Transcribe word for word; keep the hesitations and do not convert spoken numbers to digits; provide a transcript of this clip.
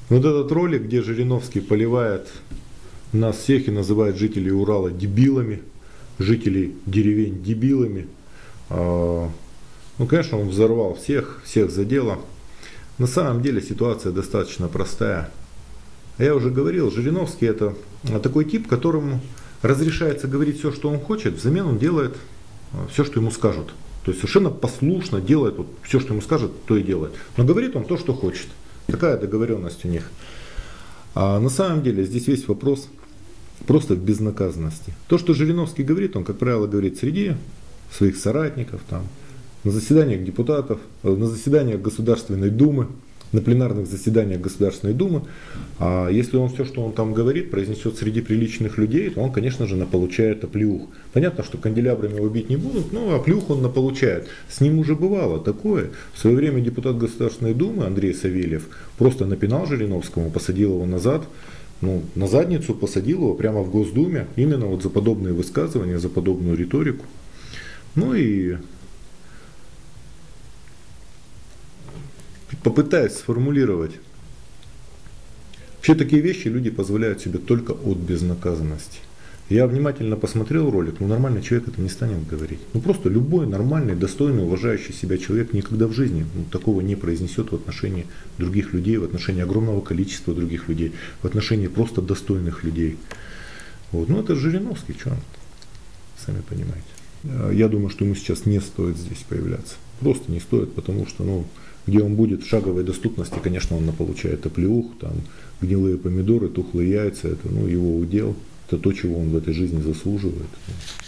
Вот этот ролик, где Жириновский поливает нас всех и называет жителей Урала дебилами, жителей деревень дебилами. Ну, конечно, он взорвал всех, всех задело. На самом деле ситуация достаточно простая. Я уже говорил, Жириновский это такой тип, которому разрешается говорить все, что он хочет, взамен он делает все, что ему скажут. То есть совершенно послушно делает вот, все, что ему скажут, то и делает. Но говорит он то, что хочет. Такая договоренность у них. А на самом деле здесь весь вопрос просто в безнаказанности. То, что Жириновский говорит, он, как правило, говорит среди своих соратников, там, на заседаниях депутатов, на заседаниях Государственной Думы, на пленарных заседаниях Государственной Думы. А если он все, что он там говорит, произнесет среди приличных людей, то он, конечно же, наполучает оплеух. Понятно, что канделябрами его бить не будут, но оплеух он наполучает. С ним уже бывало такое. В свое время депутат Государственной Думы Андрей Савельев просто напинал Жириновскому, посадил его назад, ну, на задницу посадил его прямо в Госдуме, именно вот за подобные высказывания, за подобную риторику. Ну и попытаюсь сформулировать. Вообще такие вещи люди позволяют себе только от безнаказанности. Я внимательно посмотрел ролик, но нормальный человек это не станет говорить. Ну просто любой нормальный, достойный, уважающий себя человек никогда в жизни ну, такого не произнесет в отношении других людей, в отношении огромного количества других людей, в отношении просто достойных людей. Вот. Ну это Жириновский, что он, сами понимаете. Я думаю, что ему сейчас не стоит здесь появляться. Просто не стоит, потому что, ну, где он будет в шаговой доступности, конечно, он получает оплеух, там, гнилые помидоры, тухлые яйца, это ну, его удел, это то, чего он в этой жизни заслуживает.